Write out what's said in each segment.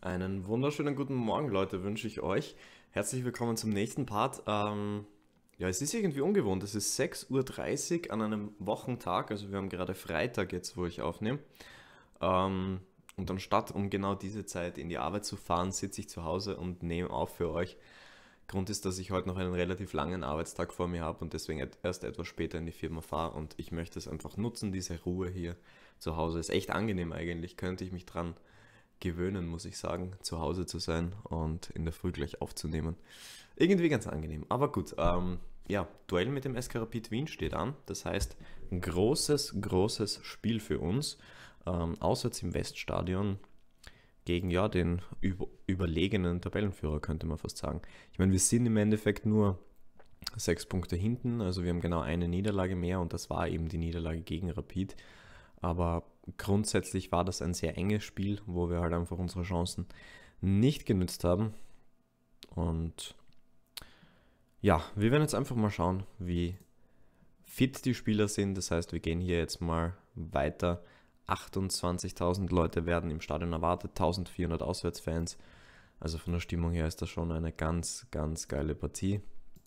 Einen wunderschönen guten Morgen, Leute, wünsche ich euch. Herzlich willkommen zum nächsten Part. Ja, es ist irgendwie ungewohnt. Es ist 6:30 Uhr an einem Wochentag, also wir haben gerade Freitag jetzt, wo ich aufnehme. Und anstatt um genau diese Zeit in die Arbeit zu fahren, sitze ich zu Hause und nehme auf für euch. Grund ist, dass ich heute noch einen relativ langen Arbeitstag vor mir habe und deswegen erst etwas später in die Firma fahre und ich möchte es einfach nutzen, diese Ruhe hier zu Hause. Ist echt angenehm eigentlich, könnte ich mich dran gewöhnen, muss ich sagen, zu Hause zu sein und in der Früh gleich aufzunehmen. Irgendwie ganz angenehm. Aber gut, ja, Duell mit dem SK Rapid Wien steht an. Das heißt, ein großes Spiel für uns. Auswärts im Weststadion gegen ja den überlegenen Tabellenführer, könnte man fast sagen. Ich meine, wir sind im Endeffekt nur 6 Punkte hinten, also wir haben genau eine Niederlage mehr und das war eben die Niederlage gegen Rapid. Aber grundsätzlich war das ein sehr enges Spiel, wo wir halt einfach unsere Chancen nicht genützt haben. Und ja, wir werden jetzt einfach mal schauen, wie fit die Spieler sind. Das heißt, wir gehen hier jetzt mal weiter. 28.000 Leute werden im Stadion erwartet, 1.400 Auswärtsfans. Also von der Stimmung her ist das schon eine ganz geile Partie.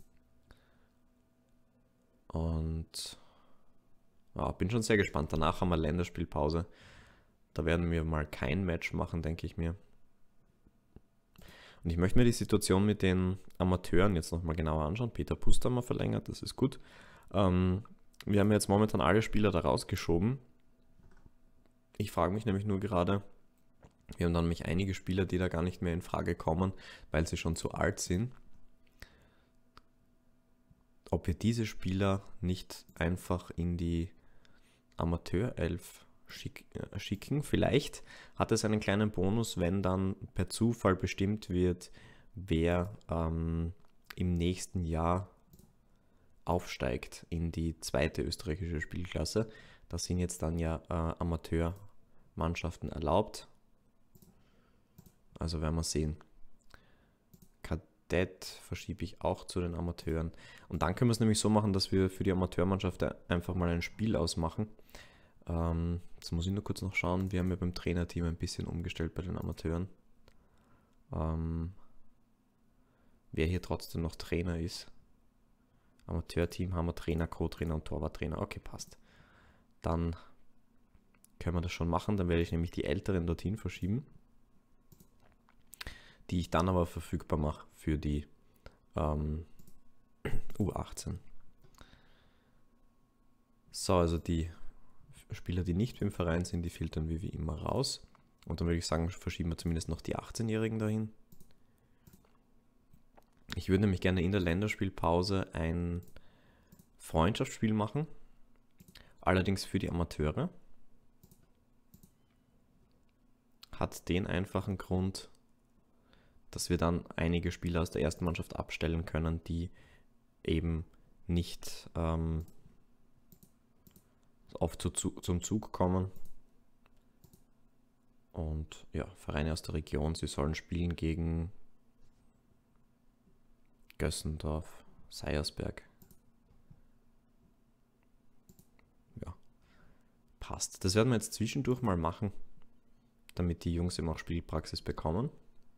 Und ja, bin schon sehr gespannt. Danach haben wir Länderspielpause. Da werden wir mal kein Match machen, denke ich mir. Und ich möchte mir die Situation mit den Amateuren jetzt nochmal genauer anschauen. Peter Pust haben wir verlängert, das ist gut. Wir haben jetzt momentan alle Spieler da rausgeschoben. Ich frage mich nämlich nur gerade, wir haben dann nämlich einige Spieler, die da gar nicht mehr in Frage kommen, weil sie schon zu alt sind. Ob wir diese Spieler nicht einfach in die Amateurelf schicken. Vielleicht hat es einen kleinen Bonus, wenn dann per Zufall bestimmt wird, wer im nächsten Jahr aufsteigt in die zweite österreichische Spielklasse. Da sind jetzt dann ja Amateurmannschaften erlaubt. Also werden wir sehen. Kadett verschiebe ich auch zu den Amateuren. Und dann können wir es nämlich so machen, dass wir für die Amateurmannschaft einfach mal ein Spiel ausmachen. Jetzt muss ich nur kurz noch schauen. Wir haben ja beim Trainerteam ein bisschen umgestellt bei den Amateuren. Wer hier trotzdem noch Trainer ist. Amateurteam haben wir Trainer, Co-Trainer und Torwarttrainer. Okay, passt. Dann können wir das schon machen. Dann werde ich nämlich die Älteren dorthin verschieben, die ich dann aber verfügbar mache für die U18. So, also die Spieler, die nicht im Verein sind, die filtern wir wie immer raus. Und dann würde ich sagen, verschieben wir zumindest noch die 18-Jährigen dahin. Ich würde nämlich gerne in der Länderspielpause ein Freundschaftsspiel machen. Allerdings für die Amateure. Hat den einfachen Grund, dass wir dann einige Spieler aus der ersten Mannschaft abstellen können, die eben nicht oft zum Zug kommen. Und ja, Vereine aus der Region, sie sollen spielen gegen Gössendorf, Seiersberg. Ja, passt. Das werden wir jetzt zwischendurch mal machen, damit die Jungs eben auch Spielpraxis bekommen.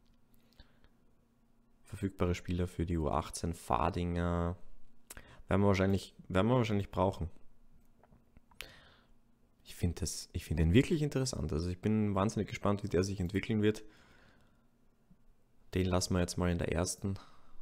Verfügbare Spieler für die U18, Fadinger, werden wir wahrscheinlich brauchen. Ich finde den wirklich interessant. Also ich bin wahnsinnig gespannt, wie der sich entwickeln wird. Den lassen wir jetzt mal in der ersten.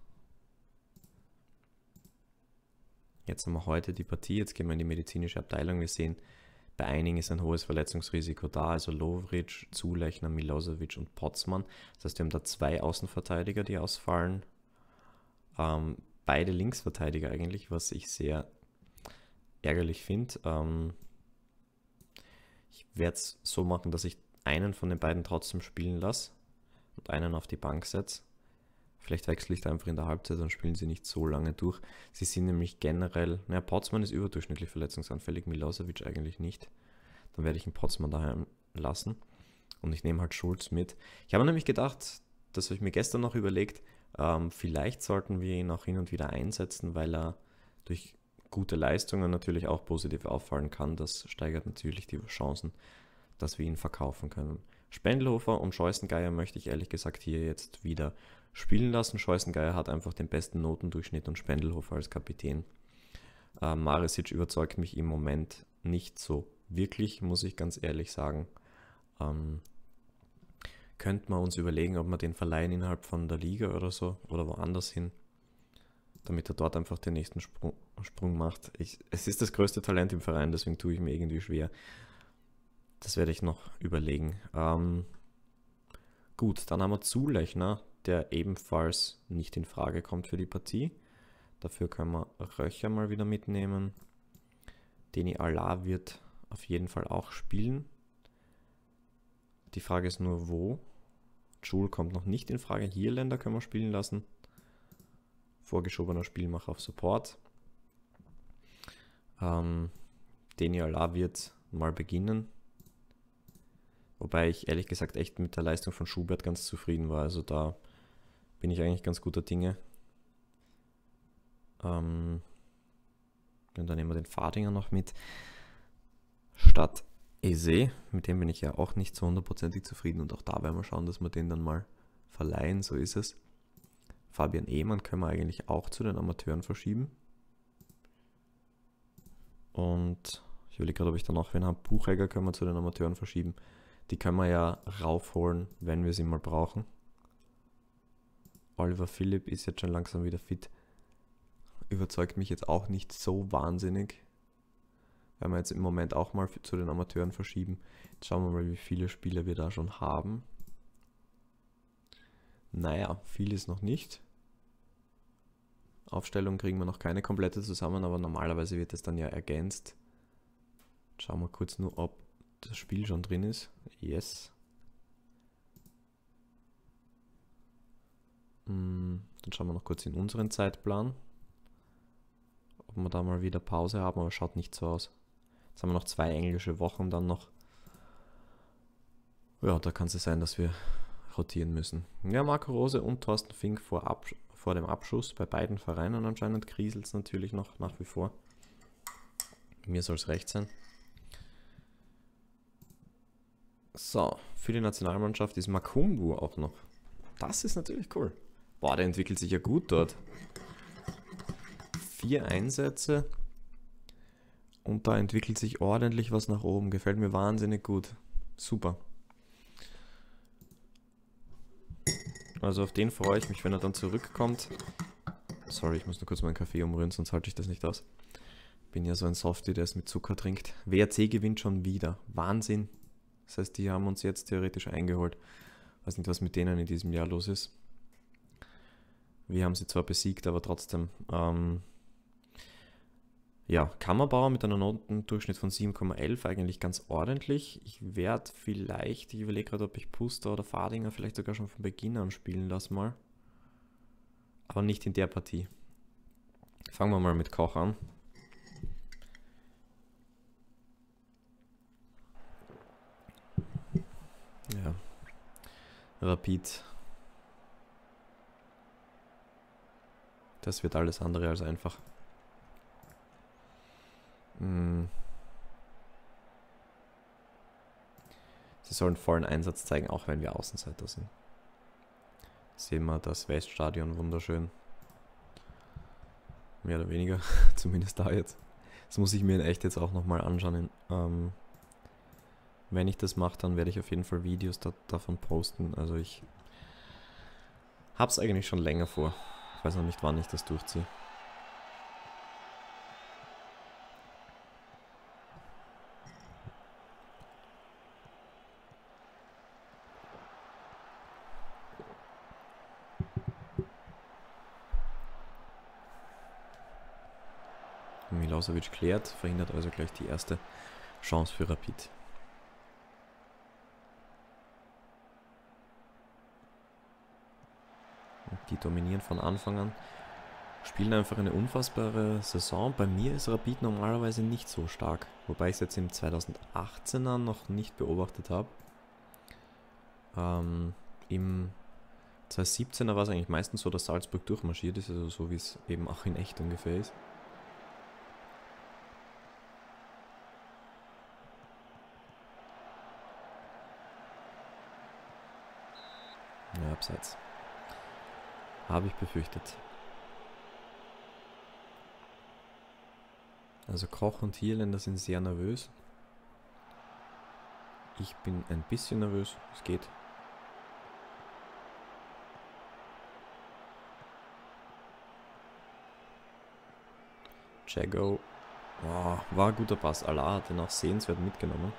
Jetzt haben wir heute die Partie. Jetzt gehen wir in die medizinische Abteilung. Wir sehen, bei einigen ist ein hohes Verletzungsrisiko da. Also Lovric, Zulechner, Milosevic und Potzmann. Das heißt, wir haben da 2 Außenverteidiger, die ausfallen. Beide Linksverteidiger eigentlich, was ich sehr ärgerlich finde. Ich werde es so machen, dass ich einen von den beiden trotzdem spielen lasse und einen auf die Bank setze. Vielleicht wechsle ich da einfach in der Halbzeit, dann spielen sie nicht so lange durch. Sie sind nämlich generell, naja, Potzmann ist überdurchschnittlich verletzungsanfällig, Milosevic eigentlich nicht. Dann werde ich einen Potzmann daheim lassen und ich nehme halt Schulz mit. Ich habe nämlich gedacht, das habe ich mir gestern noch überlegt, vielleicht sollten wir ihn auch hin und wieder einsetzen, weil er durch gute Leistungen natürlich auch positiv auffallen kann. Das steigert natürlich die Chancen, dass wir ihn verkaufen können. Spendlhofer und Scheusengeier möchte ich ehrlich gesagt hier jetzt wieder spielen lassen. Scheusengeier hat einfach den besten Notendurchschnitt und Spendlhofer als Kapitän. Maresic überzeugt mich im Moment nicht so wirklich, muss ich ganz ehrlich sagen. Könnte man uns überlegen, ob wir den verleihen innerhalb von der Liga oder so oder woanders hin, damit er dort einfach den nächsten Sprung macht. Es ist das größte Talent im Verein, deswegen tue ich mir irgendwie schwer. Das werde ich noch überlegen. Gut, dann haben wir Zulechner, der ebenfalls nicht in Frage kommt für die Partie. Dafür können wir Röcher mal wieder mitnehmen. Deni Allah wird auf jeden Fall auch spielen. Die Frage ist nur, wo. Joule kommt noch nicht in Frage. Hierländer können wir spielen lassen. Vorgeschobener Spielmacher auf Support. Deni Allah wird mal beginnen. Wobei ich ehrlich gesagt echt mit der Leistung von Schubert ganz zufrieden war. Also da bin ich eigentlich ganz guter Dinge. Und dann nehmen wir den Fadinger noch mit. Statt Eze, mit dem bin ich ja auch nicht so hundertprozentig zufrieden. Und auch da werden wir schauen, dass wir den dann mal verleihen. So ist es. Fabian Ehmann können wir eigentlich auch zu den Amateuren verschieben. Und ich überlege gerade, ob ich dann auch wen habe. Buchegger können wir zu den Amateuren verschieben. Die können wir ja raufholen, wenn wir sie mal brauchen. Oliver Philipp ist jetzt schon langsam wieder fit. Überzeugt mich jetzt auch nicht so wahnsinnig. Werden wir jetzt im Moment auch mal zu den Amateuren verschieben. Jetzt schauen wir mal, wie viele Spieler wir da schon haben. Naja, viel ist noch nicht. Aufstellung kriegen wir noch keine komplette zusammen, aber normalerweise wird es dann ja ergänzt. Schauen wir kurz nur, ob das Spiel schon drin ist. Yes. Dann schauen wir noch kurz in unseren Zeitplan, ob wir da mal wieder Pause haben, aber schaut nicht so aus. Jetzt haben wir noch 2 englische Wochen dann noch. Ja, da kann es sein, dass wir rotieren müssen. Ja, Marco Rose und Thorsten Fink vor dem Abschuss bei beiden Vereinen anscheinend. Kriselt es natürlich noch nach wie vor. Mir soll es recht sein. So, für die Nationalmannschaft ist Makumbu auch noch. Das ist natürlich cool. Boah, der entwickelt sich ja gut dort. 4 Einsätze. Und da entwickelt sich ordentlich was nach oben. Gefällt mir wahnsinnig gut. Super. Also auf den freue ich mich, wenn er dann zurückkommt. Sorry, ich muss nur kurz meinen Kaffee umrühren, sonst halte ich das nicht aus. Bin ja so ein Softie, der es mit Zucker trinkt. WRC gewinnt schon wieder. Wahnsinn. Das heißt, die haben uns jetzt theoretisch eingeholt. Weiß nicht, was mit denen in diesem Jahr los ist. Wir haben sie zwar besiegt, aber trotzdem. Ja, Kammerbauer mit einem Notendurchschnitt von 7,11 eigentlich ganz ordentlich. Ich werde vielleicht, ich überlege gerade, ob ich Puster oder Fadinger vielleicht sogar schon von Beginn an spielen lasse mal. Aber nicht in der Partie. Fangen wir mal mit Koch an. Ja, Rapid. Das wird alles andere als einfach. Sie sollen vollen Einsatz zeigen, auch wenn wir Außenseiter sind. Sehen wir das Weststadion wunderschön. Mehr oder weniger, zumindest da jetzt. Das muss ich mir in echt jetzt auch nochmal anschauen. Wenn ich das mache, dann werde ich auf jeden Fall Videos davon posten. Also ich habe es eigentlich schon länger vor. Ich weiß noch nicht, wann ich das durchziehe. Milosevic klärt, verhindert also gleich die erste Chance für Rapid. Die dominieren von Anfang an, spielen einfach eine unfassbare Saison. Bei mir ist Rapid normalerweise nicht so stark, wobei ich es jetzt im 2018er noch nicht beobachtet habe. Im 2017er war es eigentlich meistens so, dass Salzburg durchmarschiert ist, also so wie es eben auch in echt ungefähr ist. Abseits. Habe ich befürchtet. Also Koch und Hierländer sind sehr nervös. Ich bin ein bisschen nervös. Es geht. Jago. Oh, war ein guter Pass. Allah hat den auch sehenswert mitgenommen.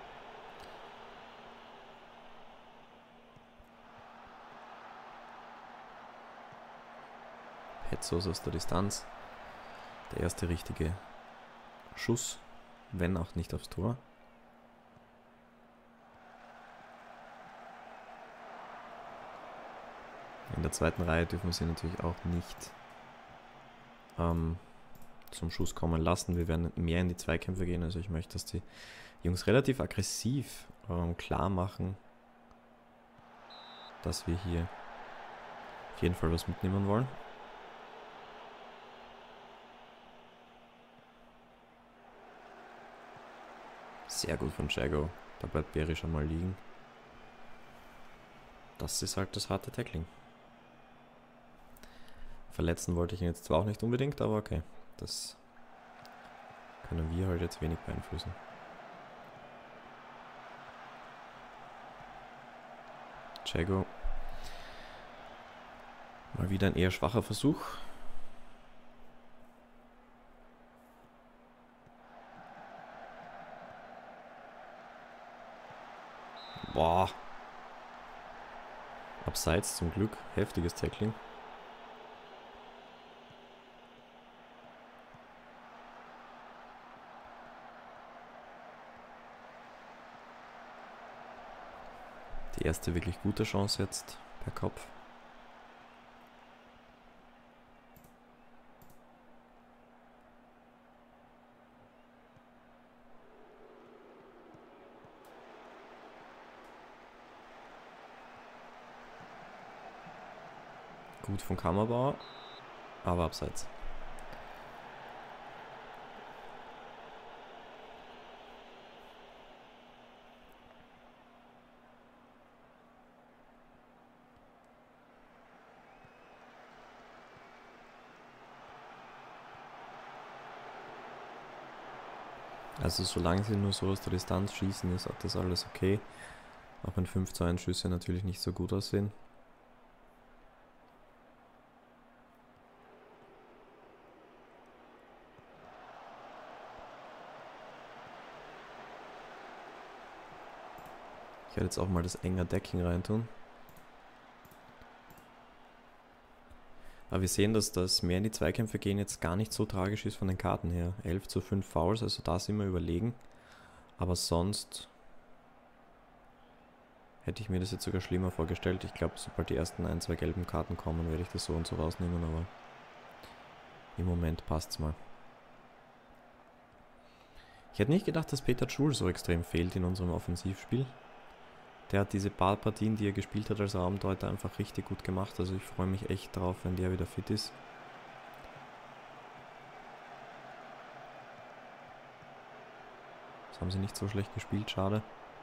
Petzos aus der Distanz. Der erste richtige Schuss, wenn auch nicht aufs Tor. In der zweiten Reihe dürfen wir sie natürlich auch nicht zum Schuss kommen lassen. Wir werden mehr in die Zweikämpfe gehen. Also ich möchte, dass die Jungs relativ aggressiv klar machen, dass wir hier auf jeden Fall was mitnehmen wollen. Sehr gut von Jago. Da bleibt Berry schon mal liegen. Das ist halt das harte Tackling. Verletzen wollte ich ihn jetzt zwar auch nicht unbedingt, aber okay. Das können wir halt jetzt wenig beeinflussen. Jago. Mal wieder ein eher schwacher Versuch. Boah. Abseits zum Glück. Heftiges Tackling. Die erste wirklich gute Chance jetzt per Kopf. Gut von Kammerbauer, aber abseits. Also solange sie nur so aus der Distanz schießen, ist das alles okay. Auch wenn 5:1 Schüsse natürlich nicht so gut aussehen. Ich werde jetzt auch mal das enger Decking reintun. Aber wir sehen, dass das mehr in die Zweikämpfe gehen jetzt gar nicht so tragisch ist von den Karten her. 11:5 Fouls, also da sind wir überlegen. Aber sonst hätte ich mir das jetzt sogar schlimmer vorgestellt. Ich glaube, sobald die ersten 1, 2 gelben Karten kommen, werde ich das so und so rausnehmen, aber im Moment passt's mal. Ich hätte nicht gedacht, dass Peter Schul so extrem fehlt in unserem Offensivspiel. Der hat diese paar Partien, die er gespielt hat als Raumdeuter, einfach richtig gut gemacht. Also ich freue mich echt drauf, wenn der wieder fit ist. Das haben sie nicht so schlecht gespielt, schade.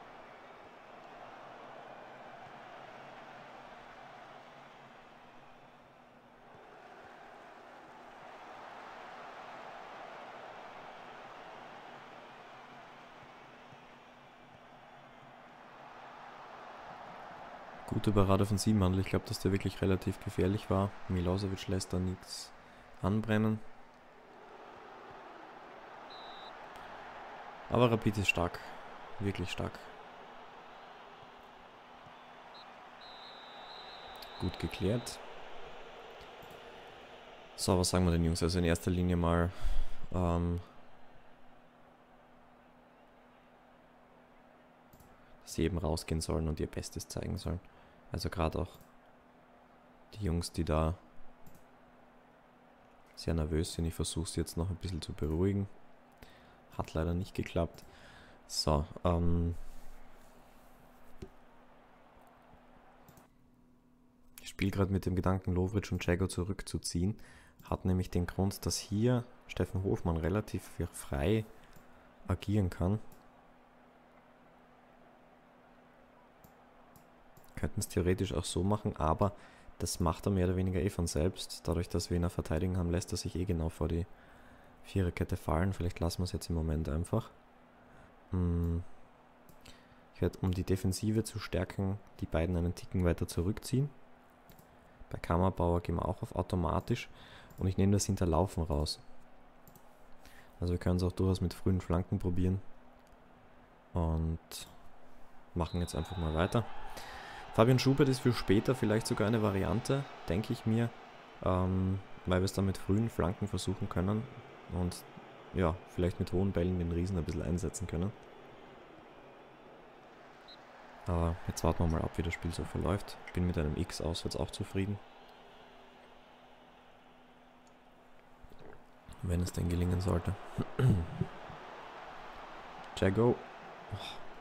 Gute Parade von Siebenhandel. Ich glaube, dass der wirklich relativ gefährlich war. Milosevic lässt da nichts anbrennen. Aber Rapid ist stark. Wirklich stark. Gut geklärt. So, was sagen wir den Jungs? Also in erster Linie mal dass sie eben rausgehen sollen und ihr Bestes zeigen sollen. Also gerade auch die Jungs, die da sehr nervös sind. Ich versuche sie jetzt noch ein bisschen zu beruhigen. Hat leider nicht geklappt. So, ich spiele gerade mit dem Gedanken, Lovric und Jago zurückzuziehen. Hat nämlich den Grund, dass hier Steffen Hofmann relativ frei agieren kann. könnten es theoretisch auch so machen, aber das macht er mehr oder weniger eh von selbst. Dadurch, dass wir ihn verteidigen haben, lässt er sich eh genau vor die Viererkette fallen. Vielleicht lassen wir es jetzt im Moment einfach. Ich werde, um die Defensive zu stärken, die beiden einen Ticken weiter zurückziehen. Bei Kammerbauer gehen wir auch auf automatisch und ich nehme das Hinterlaufen raus. Also wir können es auch durchaus mit frühen Flanken probieren und machen jetzt einfach mal weiter. Fabian Schubert ist für später vielleicht sogar eine Variante, denke ich mir, weil wir es dann mit frühen Flanken versuchen können und ja, vielleicht mit hohen Bällen den Riesen ein bisschen einsetzen können. Aber jetzt warten wir mal ab, wie das Spiel so verläuft. Ich bin mit einem X auswärts auch zufrieden. Wenn es denn gelingen sollte. Jago. Oh.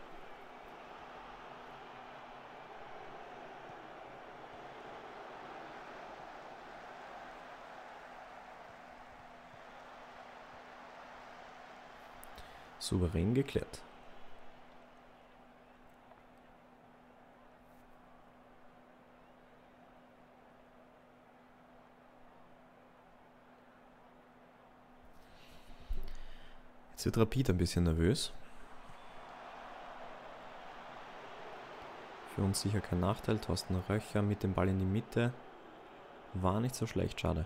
Souverän geklärt. Jetzt wird Rapid ein bisschen nervös. Für uns sicher kein Nachteil. Thorsten Röcher mit dem Ball in die Mitte. War nicht so schlecht, schade.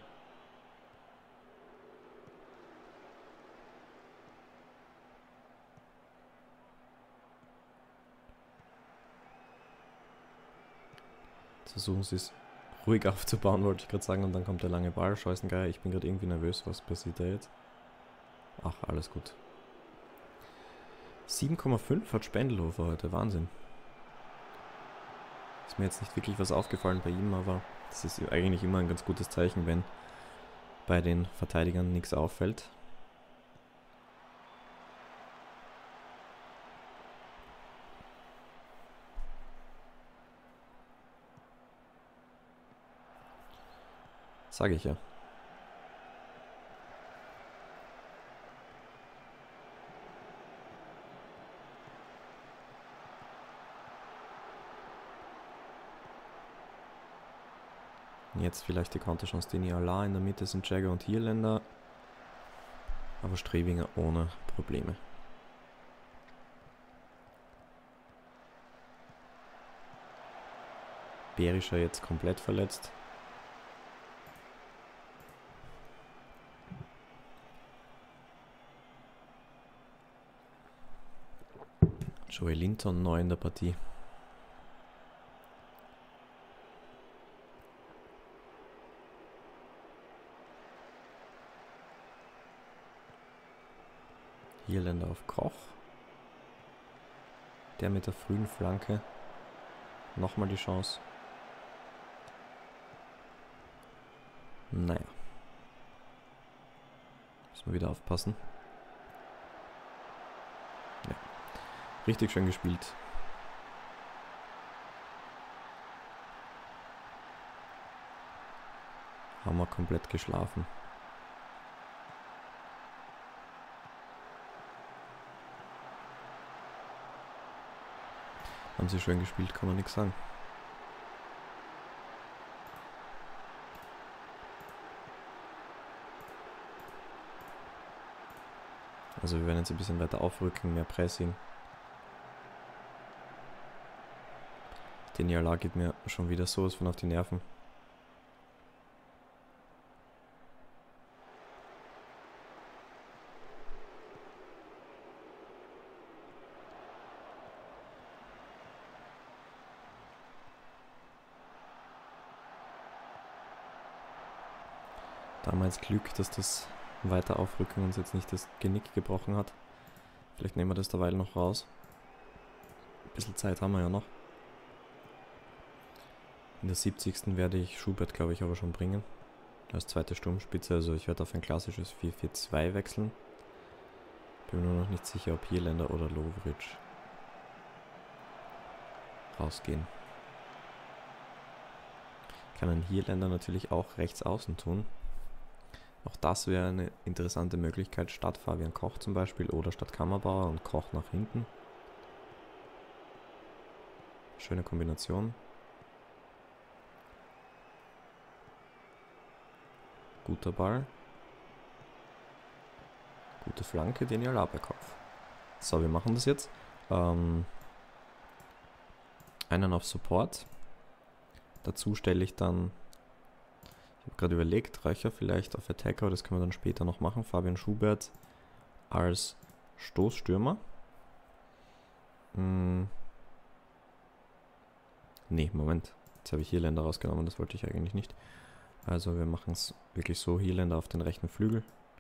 Jetzt versuchen sie es ruhig aufzubauen, wollte ich gerade sagen. Und dann kommt der lange Ball. Scheusengeier, ich bin gerade irgendwie nervös. Was passiert da jetzt? Ach, alles gut. 7,5 hat Spendelhofer heute. Wahnsinn. Ist mir jetzt nicht wirklich was aufgefallen bei ihm, aber das ist eigentlich immer ein ganz gutes Zeichen, wenn bei den Verteidigern nichts auffällt. Sage ich ja. Jetzt vielleicht die Konterchance Deni Allah. In der Mitte sind Jagger und Hierländer. Aber Strebinger ohne Probleme. Berischer jetzt komplett verletzt. Joey Linton neu in der Partie. Hierländer auf Koch. Der mit der frühen Flanke. Nochmal die Chance. Naja. Müssen wir wieder aufpassen. Ja. Richtig schön gespielt. Haben wir komplett geschlafen. Haben sie schön gespielt, kann man nichts sagen. Also wir werden jetzt ein bisschen weiter aufrücken, mehr Pressing. Den Niala geht mir schon wieder sowas von auf die Nerven. Damals Glück, dass das weiter aufrücken uns jetzt nicht das Genick gebrochen hat. Vielleicht nehmen wir das derweil noch raus. Ein bisschen Zeit haben wir ja noch. In der 70. werde ich Schubert, glaube ich, aber schon bringen. Als zweite Sturmspitze. Also ich werde auf ein klassisches 4-4-2 wechseln. Bin mir nur noch nicht sicher, ob Hierländer oder Lovric rausgehen. Ich kann einen Hierländer natürlich auch rechts außen tun. Auch das wäre eine interessante Möglichkeit, statt Fabian Koch zum Beispiel oder statt Kammerbauer und Koch nach hinten. Schöne Kombination. Guter Ball. Gute Flanke, Daniel Aberkopf. So, wir machen das jetzt. Einen auf Support. Dazu stelle ich dann, ich habe gerade überlegt, Röcher vielleicht auf Attacker, das können wir dann später noch machen. Fabian Schubert als Stoßstürmer. Nee, Moment. Jetzt habe ich Hierländer rausgenommen, das wollte ich eigentlich nicht. Also wir machen es wirklich so, Hierländer auf den rechten Flügel.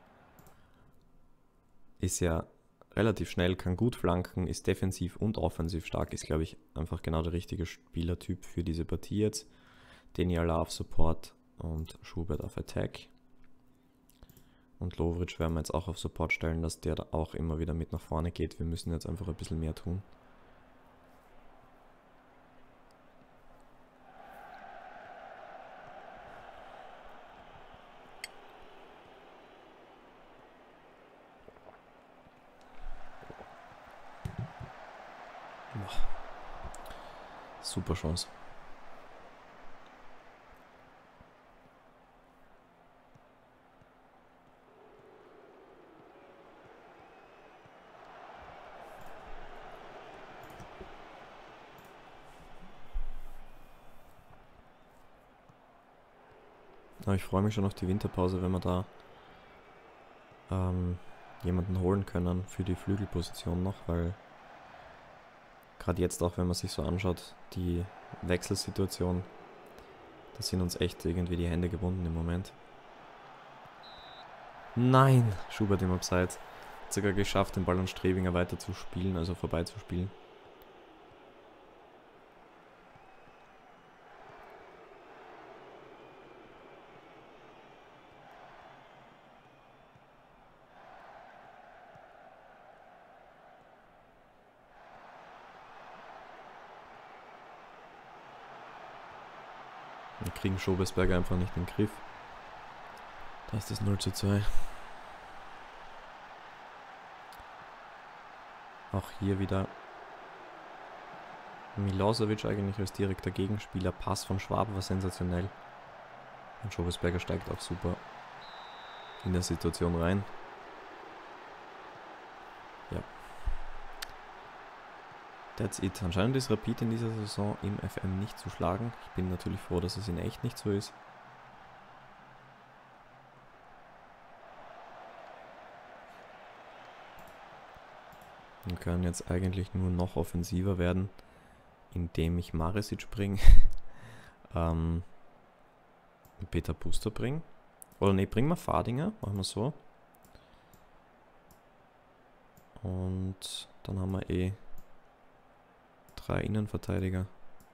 Ist ja relativ schnell, kann gut flanken, ist defensiv und offensiv stark, ist glaube ich einfach genau der richtige Spielertyp für diese Partie jetzt. Deniala auf Support und Schubert auf Attack. Und Lovric werden wir jetzt auch auf Support stellen, dass der da auch immer wieder mit nach vorne geht. Wir müssen jetzt einfach ein bisschen mehr tun. Super Chance. Aber ich freue mich schon auf die Winterpause, wenn wir da jemanden holen können für die Flügelposition noch, weil gerade jetzt auch, wenn man sich so anschaut, die Wechselsituation, da sind uns echt irgendwie die Hände gebunden im Moment. Nein, Schubert im Abseits. Hat sogar geschafft, den Ball an Strebinger weiter zu spielen, also vorbeizuspielen. Wir kriegen Schobesberger einfach nicht in den Griff. Da ist das 0:2. Auch hier wieder Milosevic eigentlich als direkter Gegenspieler. Pass von Schwab war sensationell. Und Schobesberger steigt auch super in der Situation rein. Ja. That's it. Anscheinend ist Rapid in dieser Saison im FM nicht zu schlagen. Ich bin natürlich froh, dass es in echt nicht so ist. Wir können jetzt eigentlich nur noch offensiver werden, indem ich Maresic bringe, Peter Puster bringe. Oder ne, bringen wir Fadinger, machen wir so. Und dann haben wir 3 Innenverteidiger.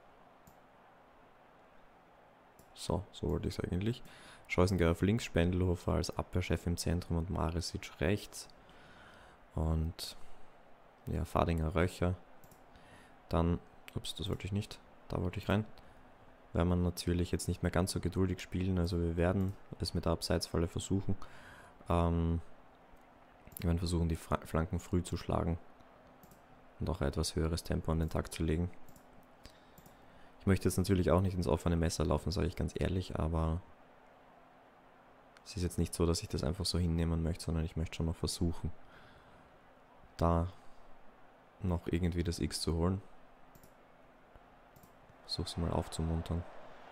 So wollte ich es eigentlich. Scheußengeier auf links, Spendelhofer als Abwehrchef im Zentrum und Maresic rechts. Und ja, Fadinger, Röcher. Dann, ups, das wollte ich nicht, da wollte ich rein. Werden wir natürlich jetzt nicht mehr ganz so geduldig spielen, also wir werden es mit der Abseitsfalle versuchen. Wir werden versuchen, die Flanken früh zu schlagen und auch ein etwas höheres Tempo an den Tag zu legen. Ich möchte jetzt natürlich auch nicht ins offene Messer laufen, sage ich ganz ehrlich, aber es ist jetzt nicht so, dass ich das einfach so hinnehmen möchte, sondern ich möchte schon noch versuchen, da noch irgendwie das X zu holen. Versuche es mal aufzumuntern.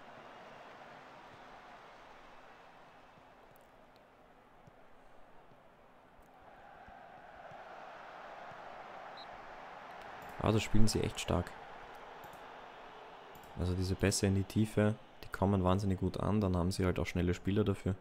Aber das spielen sie echt stark. Also diese Pässe in die Tiefe, die kommen wahnsinnig gut an, dann haben sie halt auch schnelle Spieler dafür.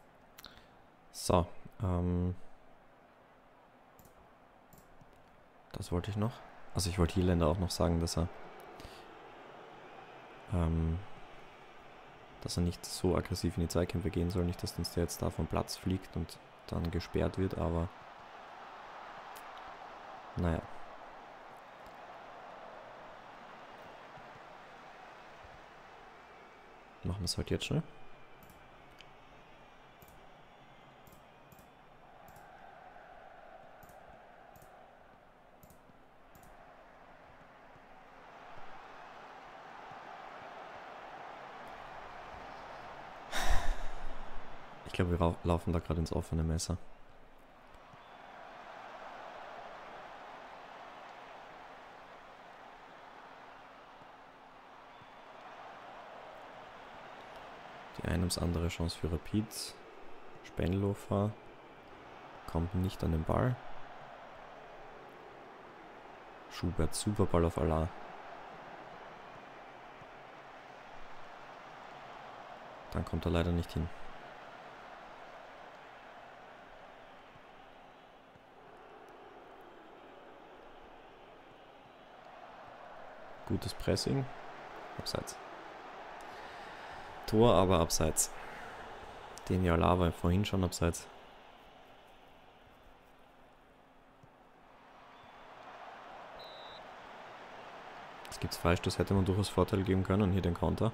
So, Das wollte ich noch. Also ich wollte Hierländer auch noch sagen, dass er nicht so aggressiv in die Zweikämpfe gehen soll. Nicht, dass uns der jetzt da vom Platz fliegt und dann gesperrt wird, aber naja. Machen wir es halt jetzt schnell. Ich glaube, wir laufen da gerade ins offene Messer. Die eine ums andere Chance für Rapid. Spenlofer kommt nicht an den Ball. Schubert, super Ball auf Allah. Dann kommt er leider nicht hin. Gutes Pressing. Abseits. Tor, aber abseits. Den Jala war vorhin schon abseits. Es gibt Freistoß, hätte man durchaus Vorteil geben können. Hier den Konter.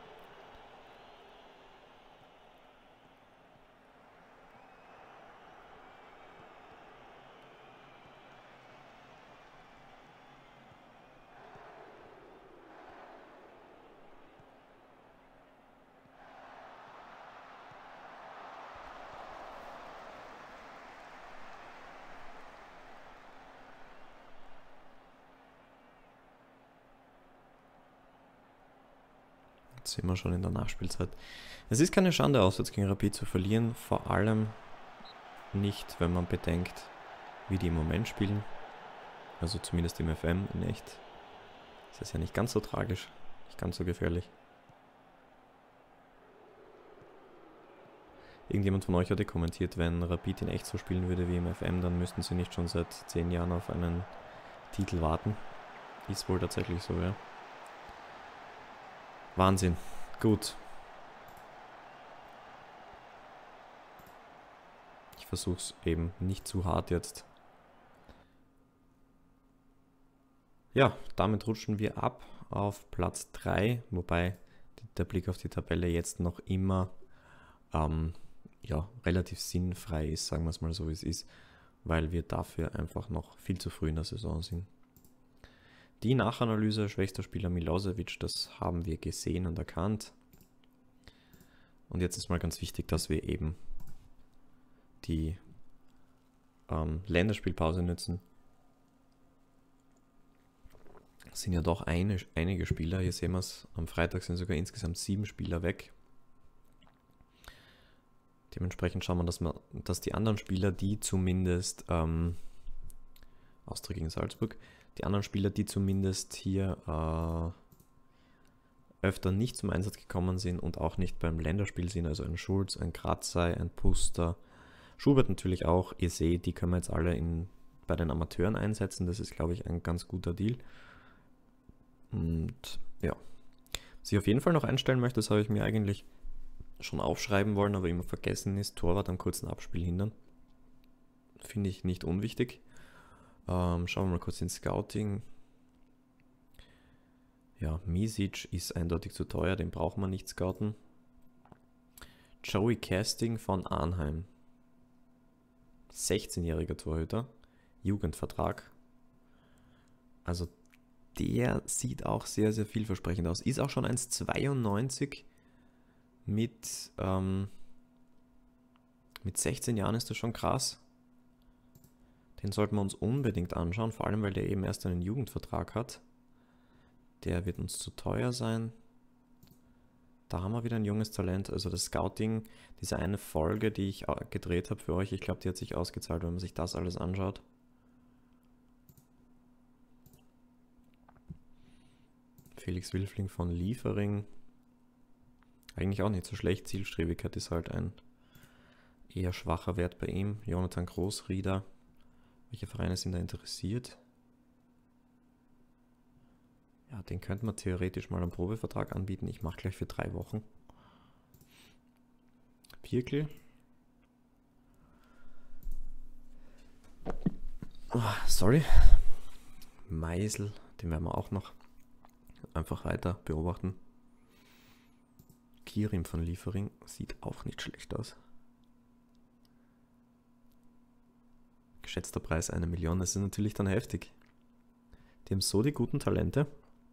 Jetzt sind wir schon in der Nachspielzeit. Es ist keine Schande, auswärts gegen Rapid zu verlieren. Vor allem nicht, wenn man bedenkt, wie die im Moment spielen. Also zumindest im FM in echt. Das ist ja nicht ganz so tragisch, nicht ganz so gefährlich. Irgendjemand von euch hatte kommentiert, wenn Rapid in echt so spielen würde wie im FM, dann müssten sie nicht schon seit 10 Jahren auf einen Titel warten. Ist wohl tatsächlich so, ja. Wahnsinn. Gut. Ich versuche es eben nicht zu hart jetzt. Ja, damit rutschen wir ab auf Platz 3, wobei der Blick auf die Tabelle jetzt noch immer ja, relativ sinnfrei ist, sagen wir es mal so, wie es ist, weil wir dafür einfach noch viel zu früh in der Saison sind. Die Nachanalyse, schwächster Spieler Milosevic, das haben wir gesehen und erkannt. Und jetzt ist mal ganz wichtig, dass wir eben die Länderspielpause nutzen. Es sind ja doch einige Spieler, hier sehen wir es, am Freitag sind sogar insgesamt 7 Spieler weg. Dementsprechend schauen wir, dass die anderen Spieler, die zumindest Austria gegen Salzburg, die anderen Spieler, die zumindest hier öfter nicht zum Einsatz gekommen sind und auch nicht beim Länderspiel sind, also ein Schulz, ein Gratzey, ein Puster, Schubert natürlich auch. Ihr seht, die können wir jetzt alle bei den Amateuren einsetzen. Das ist, glaube ich, ein ganz guter Deal. Und ja, was ich auf jeden Fall noch einstellen möchte, das habe ich mir eigentlich schon aufschreiben wollen, aber immer vergessen ist, Torwart am kurzen Abspiel hindern. Finde ich nicht unwichtig. Schauen wir mal kurz ins Scouting. Ja, Misic ist eindeutig zu teuer, den braucht man nicht scouten. Joey Casting von Arnheim. 16-jähriger Torhüter. Jugendvertrag. Also der sieht auch sehr, sehr vielversprechend aus. Ist auch schon 1,92. Mit 16 Jahren ist das schon krass. Den sollten wir uns unbedingt anschauen, vor allem weil der eben erst einen Jugendvertrag hat. Der wird uns zu teuer sein. Da haben wir wieder ein junges Talent. Also das Scouting, diese eine Folge, die ich gedreht habe für euch, ich glaube, die hat sich ausgezahlt, wenn man sich das alles anschaut. Felix Wilfling von Liefering. Eigentlich auch nicht so schlecht. Zielstrebigkeit ist halt ein eher schwacher Wert bei ihm. Jonathan Großrieder. Welche Vereine sind da interessiert? Ja, den könnte man theoretisch mal einen Probevertrag anbieten. Ich mache gleich für 3 Wochen. Pirkel. Oh, sorry. Meisel, den werden wir auch noch einfach weiter beobachten. Kirim von Liefering sieht auch nicht schlecht aus. Geschätzter Preis 1 Million, das ist natürlich dann heftig. Die haben so die guten Talente.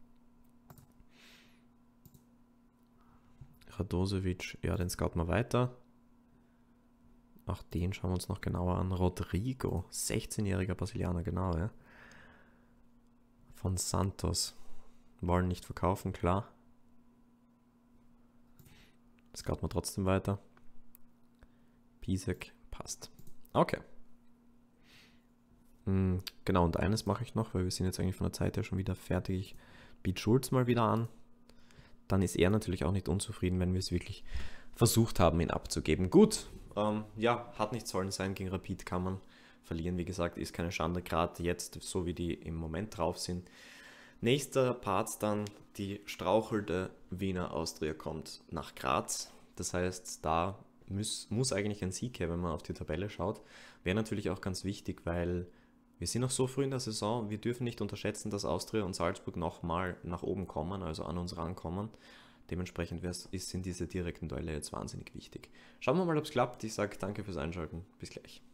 Radosevic, ja, den scouten wir weiter. Auch den schauen wir uns noch genauer an. Rodrigo, 16-jähriger Brasilianer, genau, ja. Von Santos. Wollen nicht verkaufen, klar. Scouten wir trotzdem weiter. Pisek, passt. Okay. Genau, und eines mache ich noch, weil wir sind jetzt eigentlich von der Zeit her schon wieder fertig. Ich biete Schulz mal wieder an. Dann ist er natürlich auch nicht unzufrieden, wenn wir es wirklich versucht haben, ihn abzugeben. Gut, ja, hat nicht sollen sein, gegen Rapid kann man verlieren. Wie gesagt, ist keine Schande, gerade jetzt, so wie die im Moment drauf sind. Nächster Part dann, die strauchelnde Wiener Austria kommt nach Graz. Das heißt, da muss eigentlich ein Sieg her, wenn man auf die Tabelle schaut. Wäre natürlich auch ganz wichtig, weil wir sind noch so früh in der Saison, wir dürfen nicht unterschätzen, dass Austria und Salzburg nochmal nach oben kommen, also an uns rankommen. Dementsprechend sind diese direkten Duelle jetzt wahnsinnig wichtig. Schauen wir mal, ob es klappt. Ich sage danke fürs Einschalten. Bis gleich.